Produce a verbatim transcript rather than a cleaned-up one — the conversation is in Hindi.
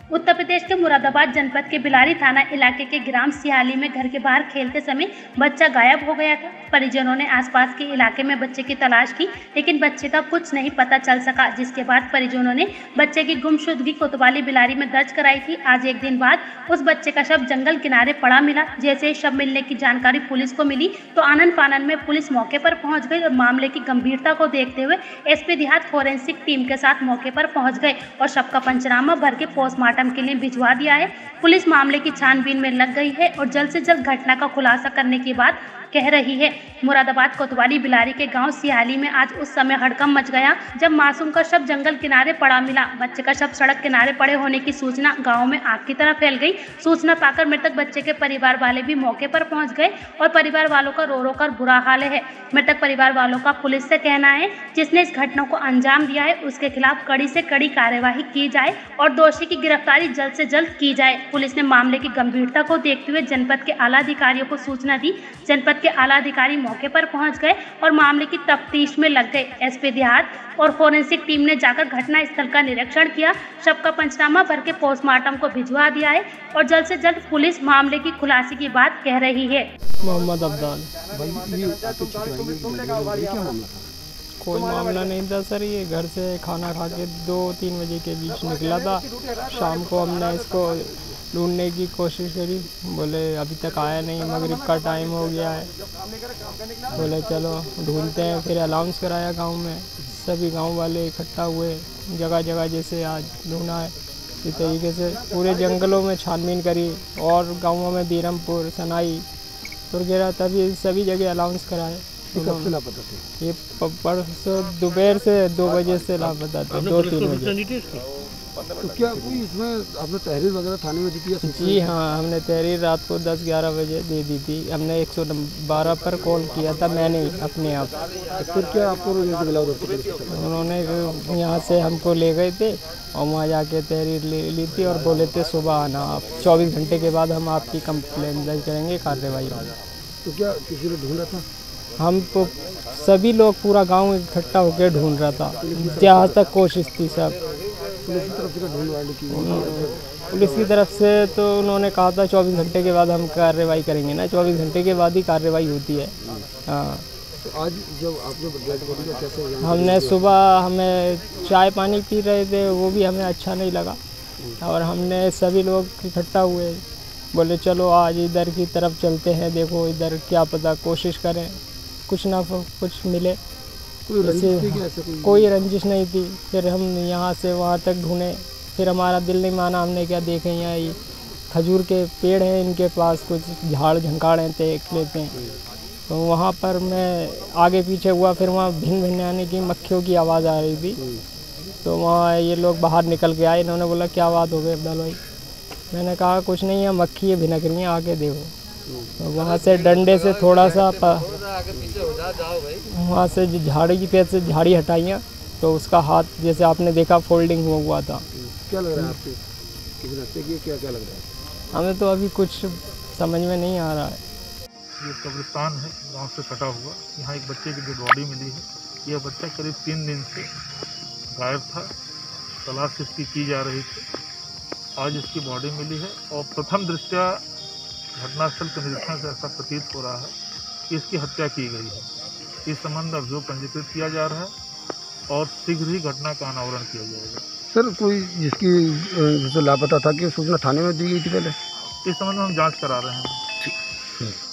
उत्तर प्रदेश के मुरादाबाद जनपद के बिलारी थाना इलाके के ग्राम सिहाली में घर के बाहर खेलते समय बच्चा गायब हो गया था। परिजनों ने आसपास के इलाके में बच्चे की तलाश की, लेकिन बच्चे का कुछ नहीं पता चल सका, जिसके बाद परिजनों ने बच्चे की गुमशुदगी कोतवाली बिलारी में दर्ज कराई थी। आज एक दिन बाद उस बच्चे का शव जंगल किनारे पड़ा मिला। जैसे ही शव मिलने की जानकारी पुलिस को मिली तो आनन फानन में पुलिस मौके पर पहुंच गई और मामले की गंभीरता को देखते हुए एसपी देहात फोरेंसिक टीम के साथ मौके पर पहुंच गए और शव का पंचनामा भर के पोस्टमार्टम के लिए भिजवा दिया है। पुलिस मामले की छानबीन में लग गई है और जल्द से जल्द घटना का खुलासा करने की बात कह रही है। मुरादाबाद कोतवाली बिलारी के गांव सिहाली में आज उस समय हड़कंप मच गया जब मासूम का शव जंगल किनारे पड़ा मिला। बच्चे का शव सड़क किनारे पड़े होने की सूचना गांव में आग की तरह फैल गई। सूचना पाकर मृतक बच्चे के परिवार वाले भी मौके पर पहुंच गए और परिवार वालों का रो रो कर बुरा हाल है। मृतक परिवार वालों का पुलिस से कहना है, जिसने इस घटना को अंजाम दिया है उसके खिलाफ कड़ी से कड़ी कार्यवाही की जाए और दोषी की गिरफ्तारी जल्द से जल्द की जाए। पुलिस ने मामले की गंभीरता को देखते हुए जनपद के आला अधिकारियों को सूचना दी। जनपद के आला अधिकारी मौके पर पहुंच गए और मामले की तफ्तीश में लग गए। एसपी देहात और फोरेंसिक टीम ने जाकर घटना स्थल का निरीक्षण किया, शव का पंचनामा भर के पोस्टमार्टम को भिजवा दिया है और जल्द से जल्द पुलिस मामले की खुलासे की बात कह रही है। मोहम्मद अब्दाल। कोई मामला नहीं था सर, ये घर से खाना खा के दो तीन बजे के बीच निकला था। शाम को हमने इसको ढूंढने की कोशिश करी, बोले अभी तक आया नहीं, मगरिब का टाइम हो गया है। बोले चलो ढूंढते हैं, फिर अनाउंस कराया गांव में, सभी गांव वाले इकट्ठा हुए, जगह जगह जैसे आज ढूंढा है इस तरीके से पूरे जंगलों में छानबीन करी और गाँवों में बीरमपुर, सनाई, तुरगेरा, तभी सभी जगह अनाउंस कराए। कब से लापता थे? ये परसों दोपहर से दो बजे से लापता थे, दो तीन बजे। तो क्या कोई इसमें आपने तहरीर वगैरह थाने में दी थी? जी हाँ, हमने तहरीर रात को दस ग्यारह बजे दे दी थी। हमने एक सौ बारह पर कॉल किया था, मैंने अपने आप। तो फिर क्या आपको मिला उधर? उन्होंने यहाँ से हमको ले गए थे और वहाँ जाके तहरीर ले ली थी और बोले थे सुबह आना आप, चौबीस घंटे के बाद हम आपकी कंप्लेंट दर्ज करेंगे, कार्रवाई होगी। तो क्या किसी ने ढूंढा था? हम तो सभी लोग, पूरा गांव इकट्ठा होकर ढूंढ रहा था, जहाँ तक कोशिश थी सब। पुलिस की तरफ से ढूंढवाने की पुलिस की तरफ से तो उन्होंने कहा था चौबीस घंटे के बाद हम कार्रवाई करेंगे ना, चौबीस घंटे के बाद ही कार्रवाई होती है। हाँ, तो आज जब आपने डेड बॉडी का कैसे? हमने सुबह हमें चाय पानी पी रहे थे, वो भी हमें अच्छा नहीं लगा और हमने सभी लोग इकट्ठा हुए, बोले चलो आज इधर की तरफ चलते हैं, देखो इधर क्या पता, कोशिश करें कुछ ना कुछ मिले। कोई रंजिश थी क्या ऐसे? कोई कोई रंजिश नहीं थी। फिर हम यहाँ से वहाँ तक ढूंढे, फिर हमारा दिल नहीं माना, हमने क्या देखे यहाँ ये खजूर के पेड़ हैं, इनके पास कुछ झाड़ झंकाड़े देख लेते हैं। तो वहाँ पर मैं आगे पीछे हुआ, फिर वहाँ भिन भिन आने की मक्खियों की आवाज़ आ रही थी। तो वहाँ ये लोग बाहर निकल के आए, इन्होंने बोला क्या बात हो गई अब्दाल भाई? मैंने कहा कुछ नहीं है, मक्खी भिनक रही हैं, आके देखो। तो वहाँ से डंडे से थोड़ा सा वहाँ से झाड़ी की पेड़ से झाड़ी हटाइयाँ तो उसका हाथ जैसे आपने देखा फोल्डिंग हुआ हुआ था। क्या लग रहा है आपको? किसी हत्या की? क्या क्या लग रहा है? हमें तो अभी कुछ समझ में नहीं आ रहा है। ये कब्रिस्तान है गांव से कटा हुआ, यहाँ एक बच्चे की डेड बॉडी मिली है। यह बच्चा करीब तीन दिन से गायब था, तलाश इसकी की जा रही थी। आज इसकी बॉडी मिली है और प्रथम दृष्टया घटनास्थल के निरीक्षण से ऐसा प्रतीत हो रहा है कि इसकी हत्या की गई है। इस संबंध में अभियोग पंजीकृत किया जा रहा है और शीघ्र ही घटना का अनावरण किया जाएगा। सर, कोई जिसकी जैसे लापता था कि सूचना थाने में दी गई थी पहले? इस संबंध में हम जांच करा रहे हैं।